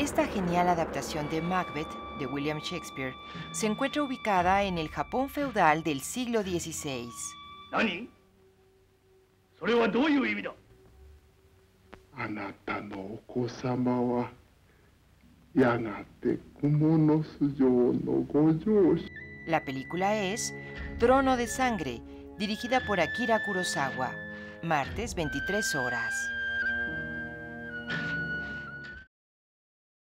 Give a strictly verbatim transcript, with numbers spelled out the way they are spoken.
Esta genial adaptación de Macbeth, de William Shakespeare, se encuentra ubicada en el Japón feudal del siglo dieciséis. ¿Nani? ¿Eso es qué significa? あなたのお子様はやがて蜘蛛の巣城のご城主。 La película es Trono de Sangre, dirigida por Akira Kurosawa. Martes, veintitrés horas.